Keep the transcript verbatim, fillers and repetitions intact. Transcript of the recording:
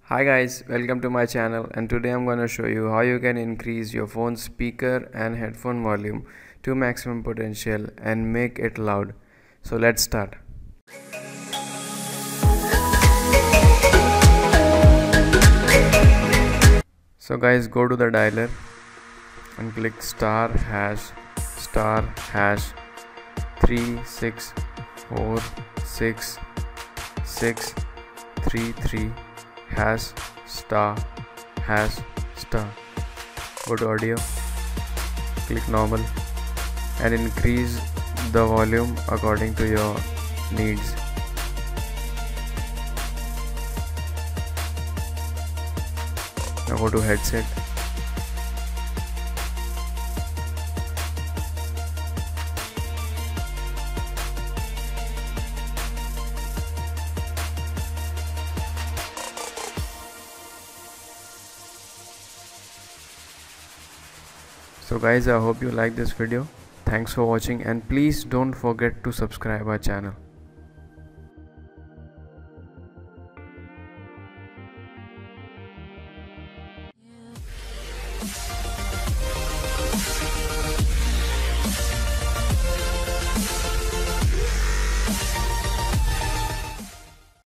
Hi guys, welcome to my channel, and today I'm going to show you how you can increase your phone's speaker and headphone volume to maximum potential and make it loud. So let's start. So guys, go to the dialer and click star hash star hash three six four six six three three hash star hash star. Go to audio, click normal and increase the volume according to your needs. Now go to headset. So guys, I hope you like this video. Thanks for watching and please don't forget to subscribe our channel.